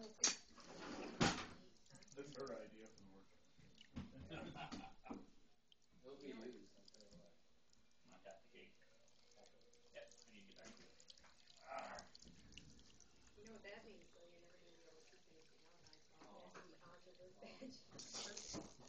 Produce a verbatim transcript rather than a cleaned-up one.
This is her idea for the workshop. It'll be used, I'll tell you what. Not that the gate. Yep, I need to get back to it. You know what that means, though? You're never going to be able to keep anything out. I saw Oh. that be onto this bench.